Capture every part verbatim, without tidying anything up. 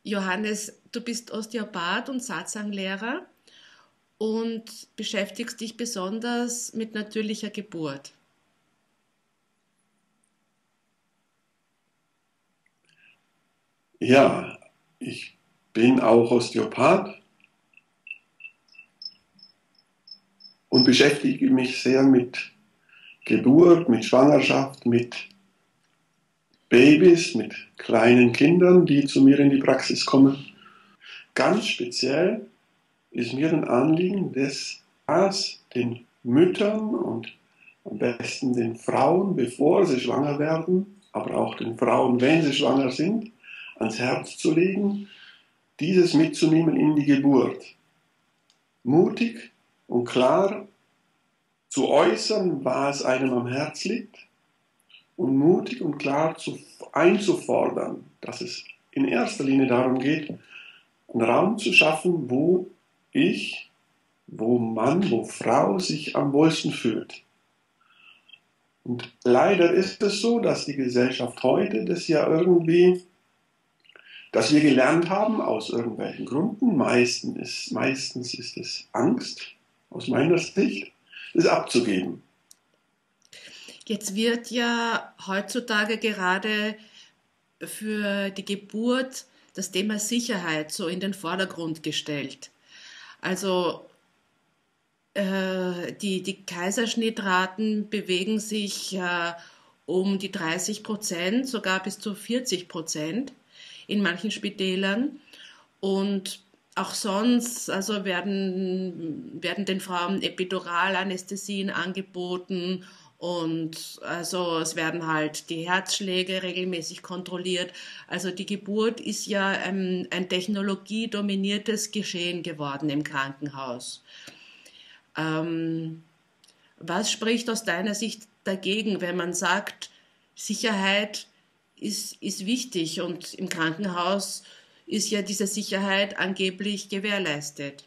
Johannes, du bist Osteopath und Satzanglehrer und beschäftigst dich besonders mit natürlicher Geburt. Ja, ich bin auch Osteopath und beschäftige mich sehr mit Geburt, mit Schwangerschaft, mit Babys, mit kleinen Kindern, die zu mir in die Praxis kommen. Ganz speziell ist mir ein Anliegen, dass das den Müttern und am besten den Frauen, bevor sie schwanger werden, aber auch den Frauen, wenn sie schwanger sind, ans Herz zu legen, dieses mitzunehmen in die Geburt. Mutig und klar zu äußern, was einem am Herz liegt und mutig und klar zu, einzufordern, dass es in erster Linie darum geht, einen Raum zu schaffen, wo ich, wo Mann, wo Frau sich am wohlsten fühlt. Und leider ist es so, dass die Gesellschaft heute das ja irgendwie, dass wir gelernt haben, aus irgendwelchen Gründen, meistens ist, meistens ist es Angst, aus meiner Sicht, es abzugeben. Jetzt wird ja heutzutage gerade für die Geburt das Thema Sicherheit so in den Vordergrund gestellt. Also äh, die, die Kaiserschnittraten bewegen sich äh, um die dreißig Prozent, sogar bis zu vierzig Prozent in manchen Spitälern. Und auch sonst also werden, werden den Frauen Epiduralanästhesien angeboten und also es werden halt die Herzschläge regelmäßig kontrolliert. Also die Geburt ist ja ein, ein technologiedominiertes Geschehen geworden im Krankenhaus. Ähm, was spricht aus deiner Sicht dagegen, wenn man sagt, Sicherheit ist, ist wichtig und im Krankenhaus ist ja diese Sicherheit angeblich gewährleistet?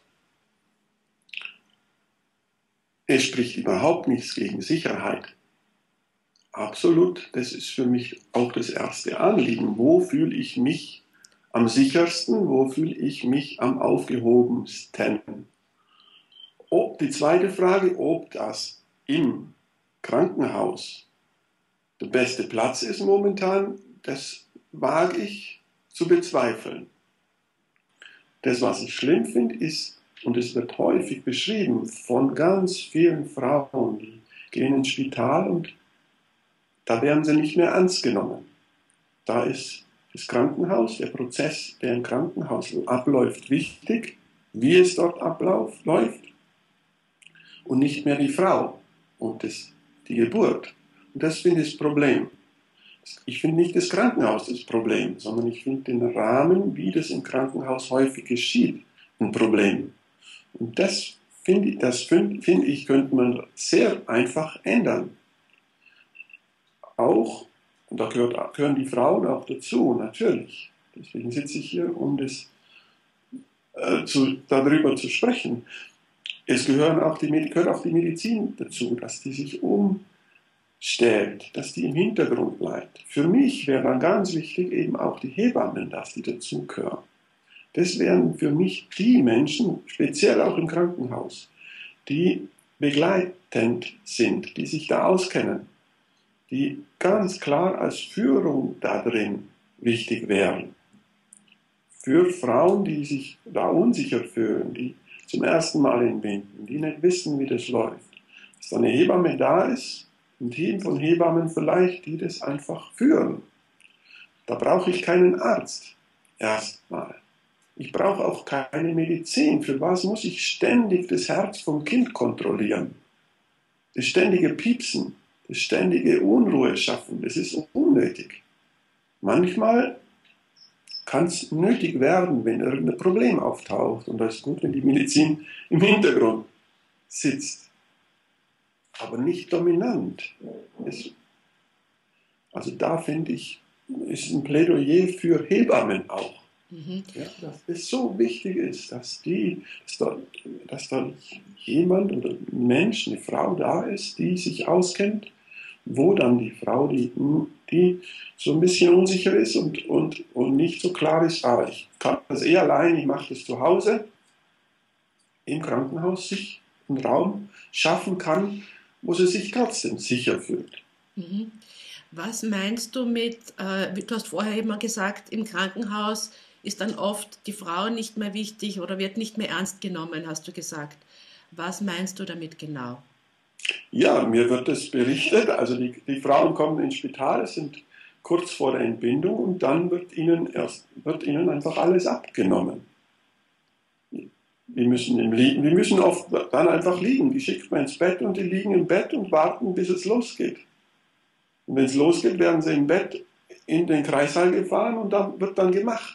Es spricht überhaupt nichts gegen Sicherheit. Absolut, das ist für mich auch das erste Anliegen. Wo fühle ich mich am sichersten? Wo fühle ich mich am aufgehobensten? Ob, die zweite Frage, ob das im Krankenhaus der beste Platz ist momentan, das wage ich zu bezweifeln. Das, was ich schlimm finde, ist, und es wird häufig beschrieben von ganz vielen Frauen, die gehen ins Spital und da werden sie nicht mehr ernst genommen. Da ist das Krankenhaus, der Prozess, der im Krankenhaus abläuft, wichtig, wie es dort abläuft und nicht mehr die Frau und das, die Geburt. Und das finde ich das Problem. Ich finde nicht das Krankenhaus das Problem, sondern ich finde den Rahmen, wie das im Krankenhaus häufig geschieht, ein Problem. Und das finde ich, das find, find ich, könnte man sehr einfach ändern. Auch, und da gehört, gehören die Frauen auch dazu, natürlich. Deswegen sitze ich hier, um das, äh, zu, darüber zu sprechen. Es gehören auch die, gehört auch die Medizin dazu, dass die sich umstellt, dass die im Hintergrund bleibt. Für mich wäre dann ganz wichtig eben auch die Hebammen, dass die dazugehören. Das wären für mich die Menschen, speziell auch im Krankenhaus, die begleitend sind, die sich da auskennen, die ganz klar als Führung da drin wichtig wären. Für Frauen, die sich da unsicher fühlen, die zum ersten Mal entbinden, die nicht wissen, wie das läuft. Dass da eine Hebamme da ist, ein Team von Hebammen vielleicht, die das einfach führen. Da brauche ich keinen Arzt erstmal. Ich brauche auch keine Medizin. Für was muss ich ständig das Herz vom Kind kontrollieren? Das ständige Piepsen, das ständige Unruhe schaffen, das ist unnötig. Manchmal kann es nötig werden, wenn irgendein Problem auftaucht. Und das ist gut, wenn die Medizin im Hintergrund sitzt. Aber nicht dominant. Es, also da finde ich, ist ein Plädoyer für Hebammen auch. Mhm. Ja, dass es so wichtig ist, dass, die, dass, da, dass da jemand oder ein Mensch, eine Frau da ist, die sich auskennt, wo dann die Frau, die, die so ein bisschen unsicher ist und, und, und nicht so klar ist, ah, ich kann das eh allein, ich mache das zu Hause, im Krankenhaus sich einen Raum schaffen kann, wo sie sich trotzdem sicher fühlt. Mhm. Was meinst du mit, äh, du hast vorher immer gesagt, im Krankenhaus ist dann oft die Frau nicht mehr wichtig oder wird nicht mehr ernst genommen, hast du gesagt. Was meinst du damit genau? Ja, mir wird das berichtet, also die, die Frauen kommen ins Spital, sind kurz vor der Entbindung und dann wird ihnen, erst, wird ihnen einfach alles abgenommen. Die müssen, im liegen, die müssen oft dann einfach liegen, die schickt man ins Bett und die liegen im Bett und warten, bis es losgeht. Und wenn es losgeht, werden sie im Bett in den Kreissaal gefahren und dann wird dann gemacht.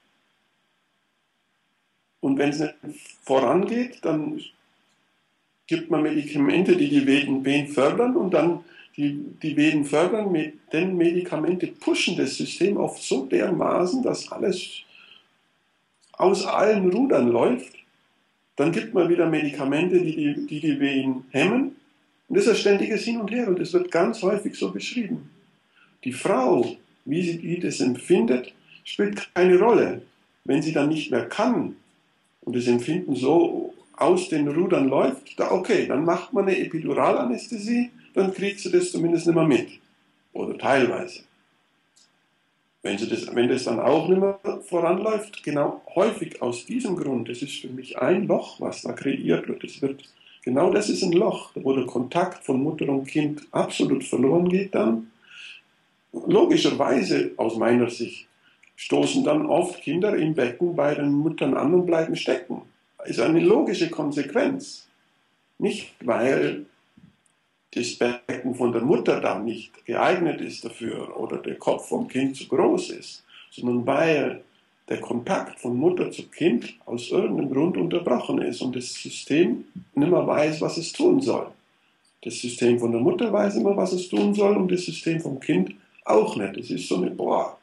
Und wenn es nicht vorangeht, dann gibt man Medikamente, die die Venen fördern und dann die, die Venen fördern, mit den Medikamente pushen das System oft so dermaßen, dass alles aus allen Rudern läuft. Dann gibt man wieder Medikamente, die die, die, die Venen hemmen. Und das ist ein ständiges Hin und Her und das wird ganz häufig so beschrieben. Die Frau, wie sie wie das empfindet, spielt keine Rolle. Wenn sie dann nicht mehr kann und das Empfinden so aus den Rudern läuft, da okay, dann macht man eine Epiduralanästhesie, dann kriegt sie das zumindest nicht mehr mit. Oder teilweise. Wenn, sie das, wenn das dann auch nicht mehr voranläuft, genau häufig aus diesem Grund, das ist für mich ein Loch, was da kreiert wird. Es wird genau das ist ein Loch, wo der Kontakt von Mutter und Kind absolut verloren geht dann. Logischerweise, aus meiner Sicht, stoßen dann oft Kinder im Becken bei den Müttern an und bleiben stecken. Das ist eine logische Konsequenz. Nicht, weil das Becken von der Mutter dann nicht geeignet ist dafür oder der Kopf vom Kind zu groß ist, sondern weil der Kontakt von Mutter zu Kind aus irgendeinem Grund unterbrochen ist und das System nicht mehr weiß, was es tun soll. Das System von der Mutter weiß immer, was es tun soll und das System vom Kind auch nicht. Es ist so eine, boah,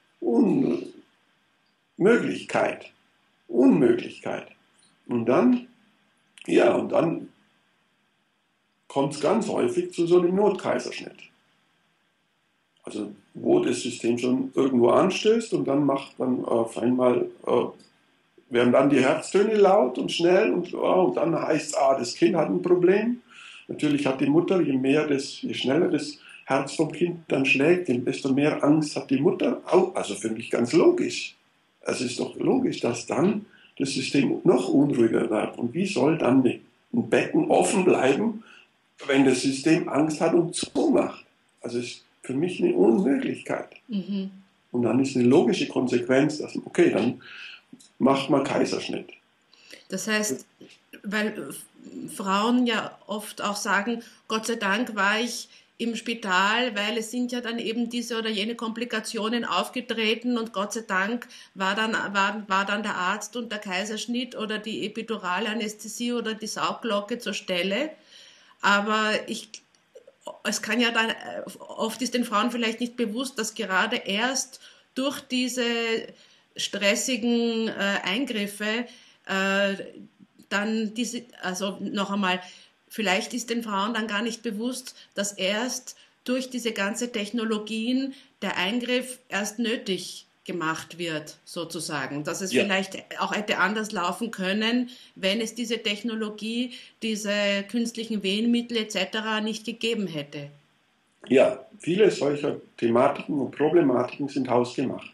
Unmöglichkeit. Unmöglichkeit. Und dann, ja, und dann kommt es ganz häufig zu so einem Notkaiserschnitt. Also wo das System schon irgendwo anstößt und dann macht dann auf einmal, äh, werden dann die Herztöne laut und schnell und, oh, und dann heißt es, ah, das Kind hat ein Problem. Natürlich hat die Mutter, je mehr das, je schneller das Herz vom Kind dann schlägt, desto mehr Angst hat die Mutter. Also für mich ganz logisch. Es ist doch logisch, dass dann das System noch unruhiger wird. Und wie soll dann ein Becken offen bleiben, wenn das System Angst hat und zumacht? Also es ist für mich eine Unmöglichkeit. Mhm. Und dann ist eine logische Konsequenz, dass, okay, dann macht man Kaiserschnitt. Das heißt, weil Frauen ja oft auch sagen, Gott sei Dank war ich im Spital, weil es sind ja dann eben diese oder jene Komplikationen aufgetreten und Gott sei Dank war dann, war, war dann der Arzt und der Kaiserschnitt oder die Epiduralanästhesie oder die Saugglocke zur Stelle. Aber ich, es kann ja dann, oft ist den Frauen vielleicht nicht bewusst, dass gerade erst durch diese stressigen äh, Eingriffe äh, dann diese, also noch einmal, vielleicht ist den Frauen dann gar nicht bewusst, dass erst durch diese ganze Technologien der Eingriff erst nötig gemacht wird, sozusagen. Dass es ja vielleicht auch hätte anders laufen können, wenn es diese Technologie, diese künstlichen Wehenmittel et cetera nicht gegeben hätte. Ja, viele solcher Thematiken und Problematiken sind hausgemacht.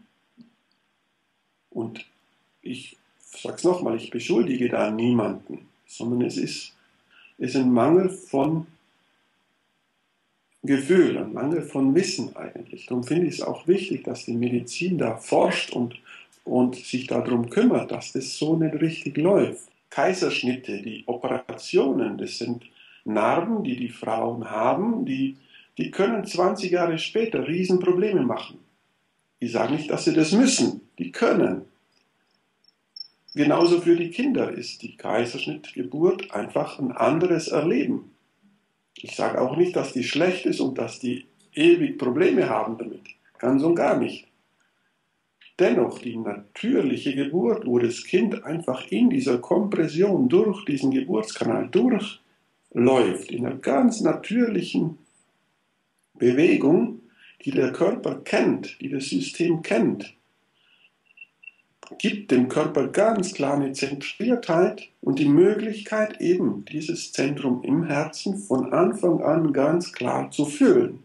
Und ich sage es nochmal, ich beschuldige da niemanden, sondern es ist, ist ein Mangel von Gefühl, ein Mangel von Wissen eigentlich. Darum finde ich es auch wichtig, dass die Medizin da forscht und, und sich darum kümmert, dass das so nicht richtig läuft. Kaiserschnitte, die Operationen, das sind Narben, die die Frauen haben, die, die können zwanzig Jahre später Riesenprobleme machen. Ich sage nicht, dass sie das müssen, die können. Genauso für die Kinder ist die Kaiserschnittgeburt einfach ein anderes Erleben. Ich sage auch nicht, dass die schlecht ist und dass die ewig Probleme haben damit. Ganz und gar nicht. Dennoch, die natürliche Geburt, wo das Kind einfach in dieser Kompression durch diesen Geburtskanal durchläuft, in einer ganz natürlichen Bewegung, die der Körper kennt, die das System kennt, gibt dem Körper ganz klar eine Zentriertheit und die Möglichkeit, eben dieses Zentrum im Herzen von Anfang an ganz klar zu fühlen.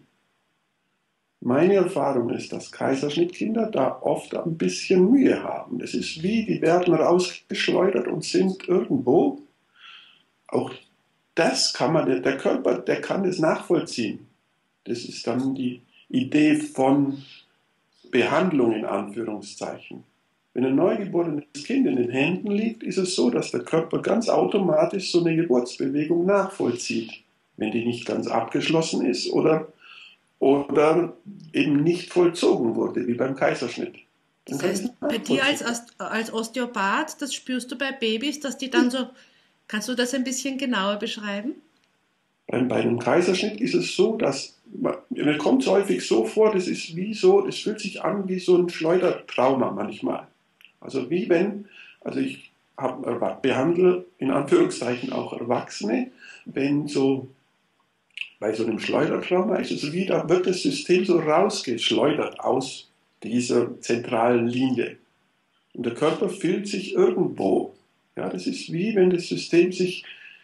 Meine Erfahrung ist, dass Kaiserschnittkinder da oft ein bisschen Mühe haben. Es ist wie, die werden rausgeschleudert und sind irgendwo. Auch das kann man, der Körper, der kann das nachvollziehen. Das ist dann die Idee von Behandlung in Anführungszeichen. Wenn ein neugeborenes Kind in den Händen liegt, ist es so, dass der Körper ganz automatisch so eine Geburtsbewegung nachvollzieht, wenn die nicht ganz abgeschlossen ist oder, oder eben nicht vollzogen wurde, wie beim Kaiserschnitt. Das heißt, bei dir als, als Osteopath, das spürst du bei Babys, dass die dann so, kannst du das ein bisschen genauer beschreiben? Bei, bei einem Kaiserschnitt ist es so, dass, mir kommt es häufig so vor, das ist wie so, das fühlt sich an wie so ein Schleudertrauma manchmal. Also wie wenn, also ich hab, behandle in Anführungszeichen auch Erwachsene, wenn so, bei so einem Schleudertrauma ist es wie, da wird das System so rausgeschleudert aus dieser zentralen Linie. Und der Körper fühlt sich irgendwo. Ja, das ist wie wenn das System sich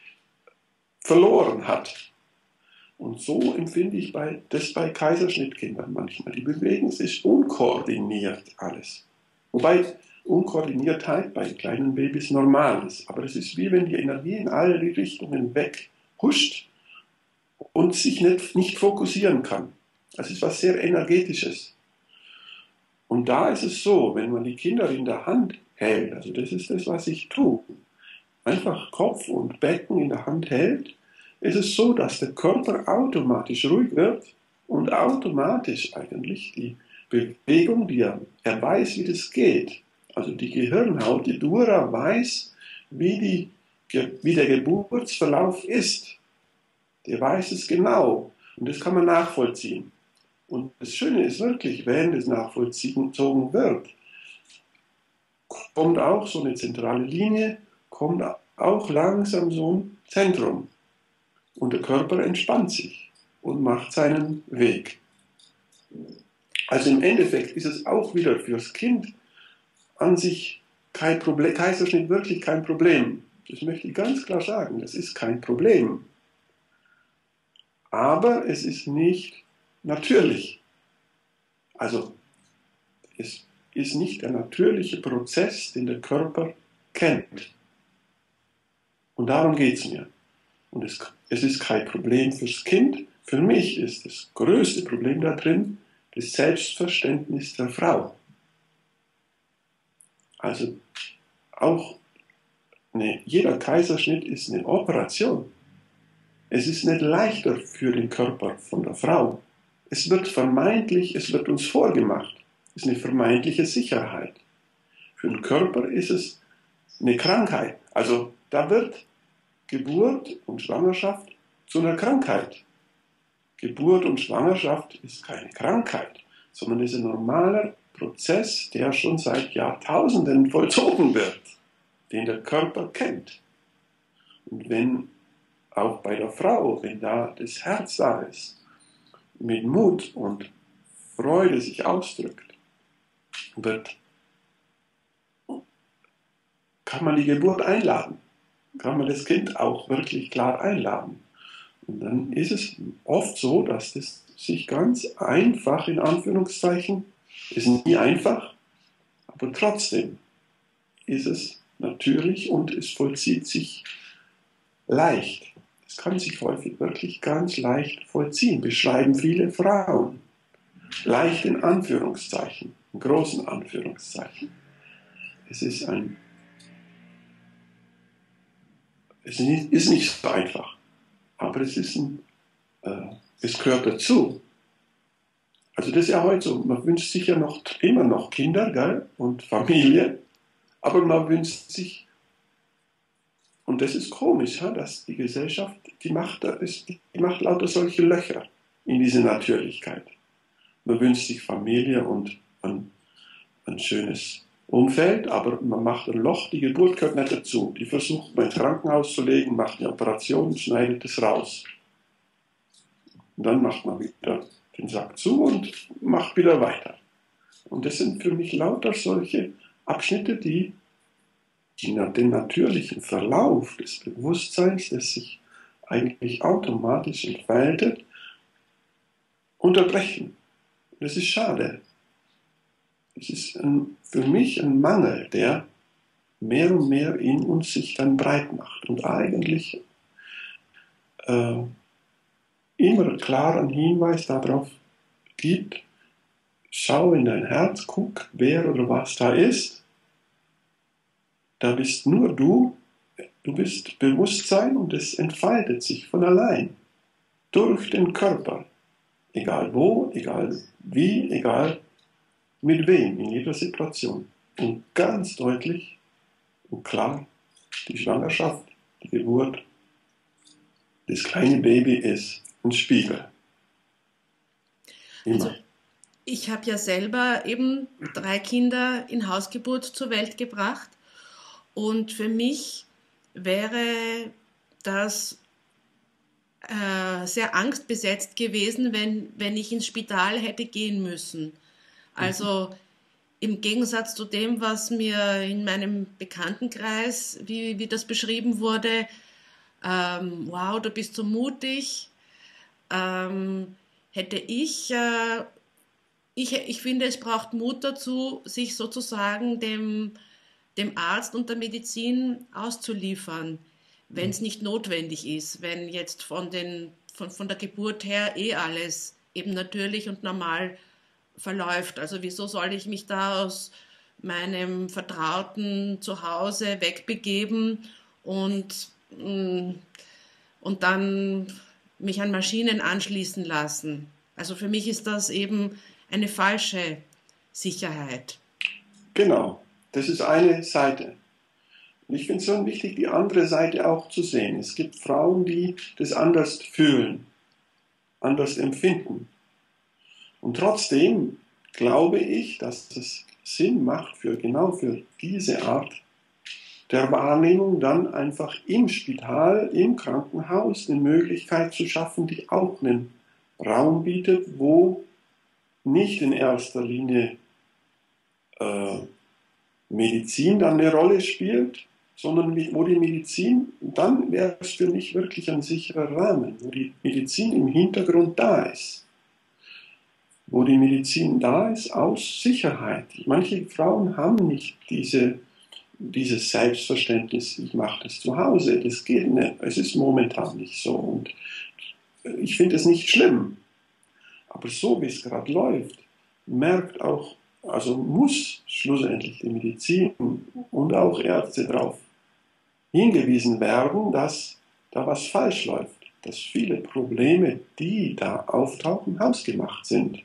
verloren hat. Und so empfinde ich bei, das bei Kaiserschnittkindern manchmal. Die bewegen sich unkoordiniert alles. Wobei Unkoordiniertheit bei kleinen Babys normal ist. Aber es ist wie wenn die Energie in alle Richtungen weghuscht und sich nicht, nicht fokussieren kann. Das ist was sehr Energetisches. Und da ist es so, wenn man die Kinder in der Hand hält, also das ist das, was ich tue, einfach Kopf und Becken in der Hand hält, ist es so, dass der Körper automatisch ruhig wird und automatisch eigentlich die Bewegung, die er, er weiß, wie das geht. Also die Gehirnhaut, die Dura weiß, wie, die, wie der Geburtsverlauf ist. Der weiß es genau und das kann man nachvollziehen. Und das Schöne ist wirklich, wenn das nachvollzogen wird, kommt auch so eine zentrale Linie, kommt auch langsam so ein Zentrum. Und der Körper entspannt sich und macht seinen Weg. Also im Endeffekt ist es auch wieder fürs Kind an sich kein Problem, Kaiserschnitt wirklich kein Problem. Das möchte ich ganz klar sagen, das ist kein Problem. Aber es ist nicht natürlich. Also es ist nicht der natürliche Prozess, den der Körper kennt. Und darum geht es mir. Und es, es ist kein Problem fürs Kind. Für mich ist das größte Problem da drin das Selbstverständnis der Frau. Also auch eine, jeder Kaiserschnitt ist eine Operation. Es ist nicht leichter für den Körper von der Frau. Es wird vermeintlich, es wird uns vorgemacht. Es ist eine vermeintliche Sicherheit. Für den Körper ist es eine Krankheit. Also da wird Geburt und Schwangerschaft zu einer Krankheit. Geburt und Schwangerschaft ist keine Krankheit, sondern ist ein normaler Prozess, der schon seit Jahrtausenden vollzogen wird, den der Körper kennt. Und wenn auch bei der Frau, wenn da das Herz da ist, mit Mut und Freude sich ausdrückt, wird, kann man die Geburt einladen. Kann man das Kind auch wirklich klar einladen. Und dann ist es oft so, dass das sich ganz einfach, in Anführungszeichen, ist nie einfach, aber trotzdem ist es natürlich und es vollzieht sich leicht. Es kann sich häufig wirklich ganz leicht vollziehen, beschreiben viele Frauen. Leicht in Anführungszeichen, in großen Anführungszeichen. Es ist ein Es ist nicht so einfach, aber es, ist ein, äh, es gehört dazu. Also das ist ja heute so, man wünscht sich ja noch, immer noch Kinder, gell, und Familie, aber man wünscht sich, und das ist komisch, ja, dass die Gesellschaft, die macht, die macht lauter solche Löcher in diese Natürlichkeit. Man wünscht sich Familie und ein, ein schönes Umfeld, aber man macht ein Loch, die Geburt gehört nicht dazu. Die versucht man ins Krankenhaus zu legen, macht eine Operation, schneidet es raus. Und dann macht man wieder den Sack zu und macht wieder weiter. Und das sind für mich lauter solche Abschnitte, die, die den natürlichen Verlauf des Bewusstseins, das sich eigentlich automatisch entfaltet, unterbrechen. Das ist schade. Es ist ein, für mich ein Mangel, der mehr und mehr in uns sich dann breit macht und eigentlich äh, immer klaren Hinweis darauf gibt, schau in dein Herz, guck, wer oder was da ist. Da bist nur du, du bist Bewusstsein und es entfaltet sich von allein durch den Körper. Egal wo, egal wie, egal mit wem, in jeder Situation. Und ganz deutlich und klar, die Schwangerschaft, die Geburt, das kleine Baby ist ein Spiegel. Immer. Also ich habe ja selber eben drei Kinder in Hausgeburt zur Welt gebracht und für mich wäre das äh, sehr angstbesetzt gewesen, wenn, wenn ich ins Spital hätte gehen müssen. Also im Gegensatz zu dem, was mir in meinem Bekanntenkreis, wie, wie das beschrieben wurde, ähm, wow, du bist so mutig, ähm, hätte ich, äh, ich, ich finde, es braucht Mut dazu, sich sozusagen dem, dem Arzt und der Medizin auszuliefern, wenn es nicht notwendig ist, wenn jetzt von, den, von, von der Geburt her eh alles eben natürlich und normal verläuft. Also wieso soll ich mich da aus meinem vertrauten Zuhause wegbegeben und, und dann mich an Maschinen anschließen lassen? Also für mich ist das eben eine falsche Sicherheit. Genau, das ist eine Seite. Und ich finde es schon wichtig, die andere Seite auch zu sehen. Es gibt Frauen, die das anders fühlen, anders empfinden. Und trotzdem glaube ich, dass es Sinn macht, für genau für diese Art der Wahrnehmung dann einfach im Spital, im Krankenhaus eine Möglichkeit zu schaffen, die auch einen Raum bietet, wo nicht in erster Linie äh, Medizin dann eine Rolle spielt, sondern wo die Medizin, dann wäre es für mich wirklich ein sicherer Rahmen, wo die Medizin im Hintergrund da ist. Wo die Medizin da ist aus Sicherheit. Manche Frauen haben nicht diese, dieses Selbstverständnis, ich mache das zu Hause, das geht nicht, es ist momentan nicht so. Und ich finde es nicht schlimm. Aber so wie es gerade läuft, merkt auch, also muss schlussendlich die Medizin und auch Ärzte darauf hingewiesen werden, dass da was falsch läuft, dass viele Probleme, die da auftauchen, hausgemacht sind.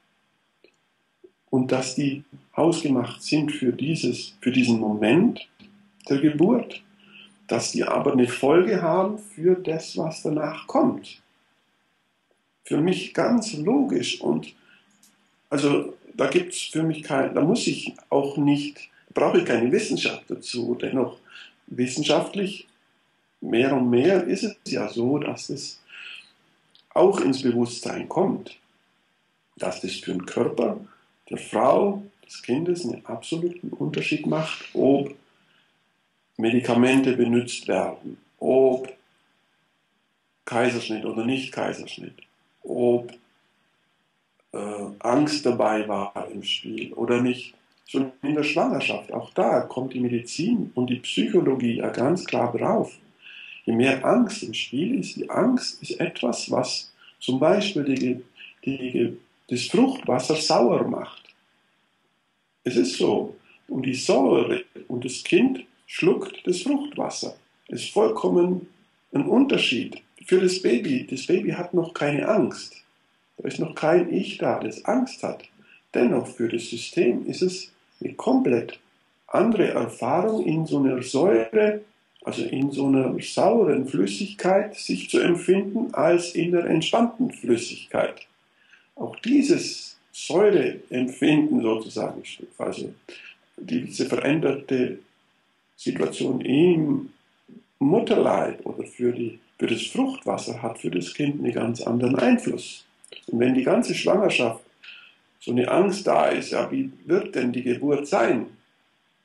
Und dass die hausgemacht sind für, dieses, für diesen Moment der Geburt, dass die aber eine Folge haben für das, was danach kommt. Für mich ganz logisch und also da gibt es für mich kein, da muss ich auch nicht, brauche ich keine Wissenschaft dazu, dennoch wissenschaftlich mehr und mehr ist es ja so, dass es auch ins Bewusstsein kommt, dass das für den Körper der Frau, des Kindes einen absoluten Unterschied macht, ob Medikamente benutzt werden, ob Kaiserschnitt oder nicht Kaiserschnitt, ob äh, Angst dabei war im Spiel oder nicht. Schon in der Schwangerschaft, auch da kommt die Medizin und die Psychologie ja ganz klar drauf. Je mehr Angst im Spiel ist, die Angst ist etwas, was zum Beispiel die, die, das Fruchtwasser sauer macht. Es ist so. Und die Säure und das Kind schluckt das Fruchtwasser. Es ist vollkommen ein Unterschied. Für das Baby, das Baby hat noch keine Angst. Da ist noch kein Ich da, das Angst hat. Dennoch für das System ist es eine komplett andere Erfahrung, in so einer Säure, also in so einer sauren Flüssigkeit sich zu empfinden, als in einer entspannten Flüssigkeit. Auch dieses Säureempfinden sozusagen, also diese veränderte Situation im Mutterleib oder für, die, für das Fruchtwasser hat für das Kind einen ganz anderen Einfluss. Und wenn die ganze Schwangerschaft so eine Angst da ist, ja, wie wird denn die Geburt sein?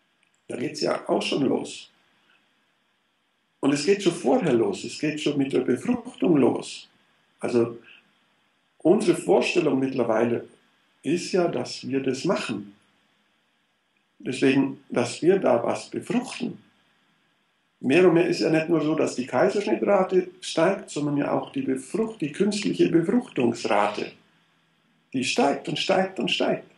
Da geht es ja auch schon los. Und es geht schon vorher los, es geht schon mit der Befruchtung los. Also unsere Vorstellung mittlerweile ist ja, dass wir das machen. Deswegen, dass wir da was befruchten. Mehr und mehr ist ja nicht nur so, dass die Kaiserschnittrate steigt, sondern ja auch die, Befrucht, die künstliche Befruchtungsrate. Die steigt und steigt und steigt.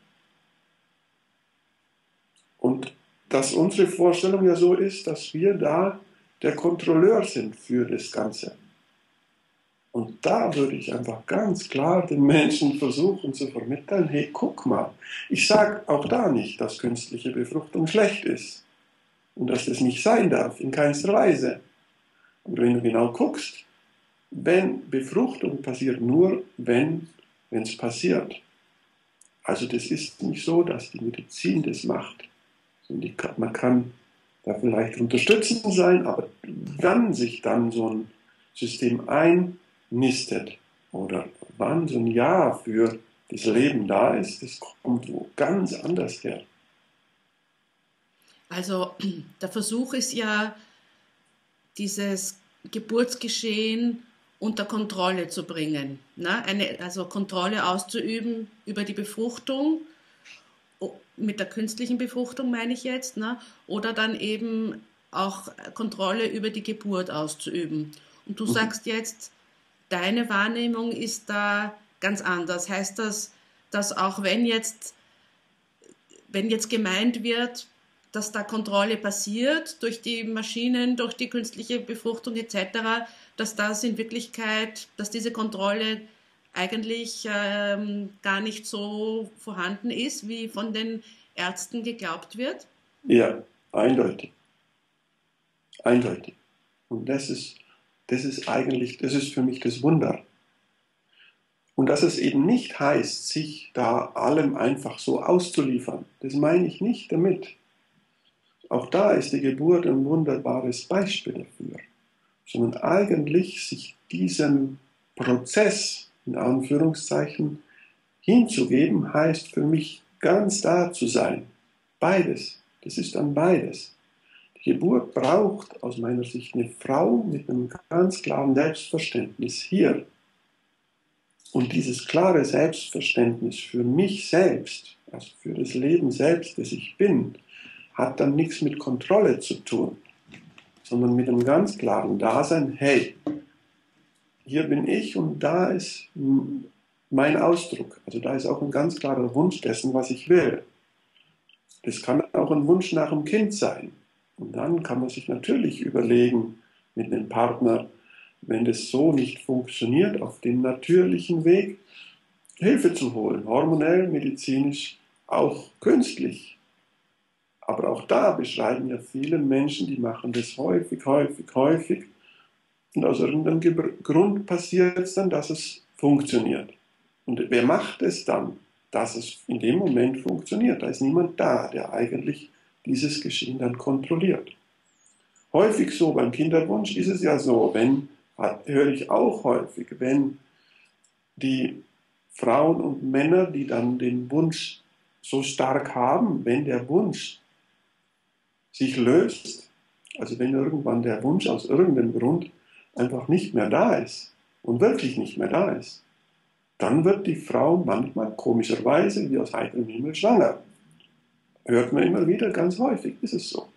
Und dass unsere Vorstellung ja so ist, dass wir da der Kontrolleur sind für das Ganze. Und da würde ich einfach ganz klar den Menschen versuchen zu vermitteln, hey, guck mal, ich sage auch da nicht, dass künstliche Befruchtung schlecht ist und dass das nicht sein darf, in keinster Weise. Aber wenn du genau guckst, wenn Befruchtung passiert nur, wenn es passiert. Also das ist nicht so, dass die Medizin das macht. Man kann da vielleicht unterstützend sein, aber wenn sich dann so ein System einnistet oder wann so ein Ja für das Leben da ist, das kommt wo ganz anders her. Also der Versuch ist ja, dieses Geburtsgeschehen unter Kontrolle zu bringen. Ne? Eine, also Kontrolle auszuüben über die Befruchtung, mit der künstlichen Befruchtung meine ich jetzt, ne? Oder dann eben auch Kontrolle über die Geburt auszuüben. Und du sagst jetzt, deine Wahrnehmung ist da ganz anders. Heißt das, dass auch wenn jetzt, wenn jetzt gemeint wird, dass da Kontrolle passiert durch die Maschinen, durch die künstliche Befruchtung et cetera, dass das in Wirklichkeit, dass diese Kontrolle eigentlich ähm, gar nicht so vorhanden ist, wie von den Ärzten geglaubt wird? Ja, eindeutig. Eindeutig. Und das ist, das ist eigentlich, das ist für mich das Wunder. Und dass es eben nicht heißt, sich da allem einfach so auszuliefern. Das meine ich nicht damit. Auch da ist die Geburt ein wunderbares Beispiel dafür. Sondern eigentlich sich diesem Prozess, in Anführungszeichen, hinzugeben, heißt für mich ganz da zu sein. Beides. Das ist dann beides. Die Geburt braucht aus meiner Sicht eine Frau mit einem ganz klaren Selbstverständnis hier. Und dieses klare Selbstverständnis für mich selbst, also für das Leben selbst, das ich bin, hat dann nichts mit Kontrolle zu tun, sondern mit einem ganz klaren Dasein, hey, hier bin ich und da ist mein Ausdruck. Also da ist auch ein ganz klarer Wunsch dessen, was ich will. Das kann auch ein Wunsch nach einem Kind sein. Und dann kann man sich natürlich überlegen mit einem Partner, wenn das so nicht funktioniert, auf dem natürlichen Weg Hilfe zu holen, hormonell, medizinisch, auch künstlich. Aber auch da beschreiben ja viele Menschen, die machen das häufig, häufig, häufig. Und aus irgendeinem Grund passiert es dann, dass es funktioniert. Und wer macht es dann, dass es in dem Moment funktioniert? Da ist niemand da, der eigentlich dieses Geschehen dann kontrolliert. Häufig so, beim Kinderwunsch ist es ja so, wenn, höre ich auch häufig, wenn die Frauen und Männer, die dann den Wunsch so stark haben, wenn der Wunsch sich löst, also wenn irgendwann der Wunsch aus irgendeinem Grund einfach nicht mehr da ist und wirklich nicht mehr da ist, dann wird die Frau manchmal komischerweise wie aus heiterem Himmel schwanger. Hört man immer wieder, ganz häufig ist es so.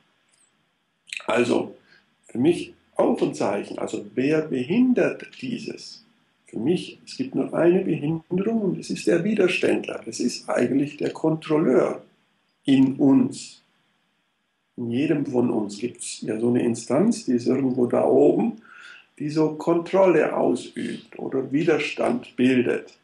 Also für mich auch ein Zeichen, also wer behindert dieses? Für mich, es gibt nur eine Behinderung und es ist der Widerständler, es ist eigentlich der Kontrolleur in uns. In jedem von uns gibt es ja so eine Instanz, die ist irgendwo da oben, die so Kontrolle ausübt oder Widerstand bildet.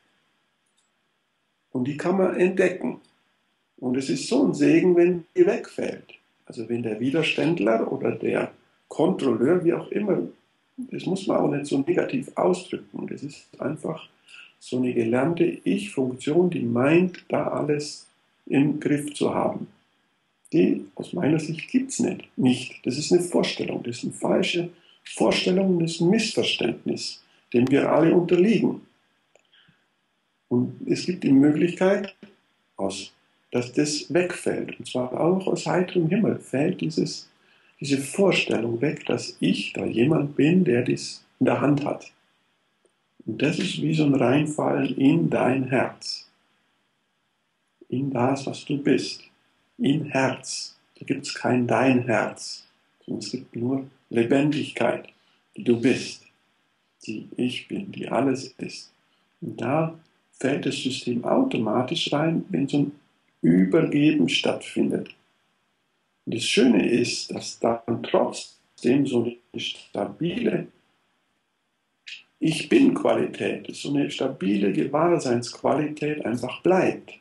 Und die kann man entdecken. Und es ist so ein Segen, wenn die wegfällt. Also wenn der Widerständler oder der Kontrolleur, wie auch immer, das muss man auch nicht so negativ ausdrücken. Das ist einfach so eine gelernte Ich-Funktion, die meint, da alles im Griff zu haben. Die aus meiner Sicht gibt es nicht. nicht. Das ist eine Vorstellung, das ist eine falsche Vorstellung, das ist ein Missverständnis, dem wir alle unterliegen. Und es gibt die Möglichkeit, aus dass das wegfällt. Und zwar auch aus heiterem Himmel fällt dieses, diese Vorstellung weg, dass ich da jemand bin, der dies in der Hand hat. Und das ist wie so ein Reinfallen in dein Herz. In das, was du bist. Im Herz. Da gibt es kein dein Herz, sondern es gibt nur Lebendigkeit, die du bist, die ich bin, die alles ist. Und da fällt das System automatisch rein, wenn so ein Übergeben stattfindet. Und das Schöne ist, dass dann trotzdem so eine stabile Ich-Bin-Qualität, so eine stabile Gewahrseinsqualität einfach bleibt.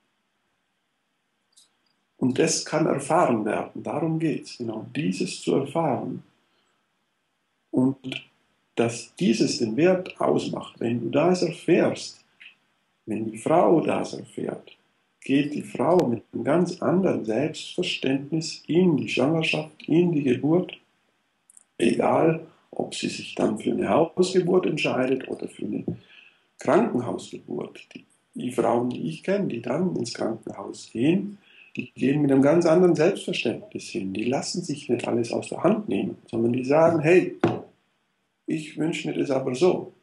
Und das kann erfahren werden, darum geht es, genau dieses zu erfahren. Und dass dieses den Wert ausmacht, wenn du das erfährst, wenn die Frau das erfährt, geht die Frau mit einem ganz anderen Selbstverständnis in die Schwangerschaft, in die Geburt, egal ob sie sich dann für eine Hausgeburt entscheidet oder für eine Krankenhausgeburt. Die, die Frauen, die ich kenne, die dann ins Krankenhaus gehen, die gehen mit einem ganz anderen Selbstverständnis hin. Die lassen sich nicht alles aus der Hand nehmen, sondern die sagen, hey, ich wünsche mir das aber so.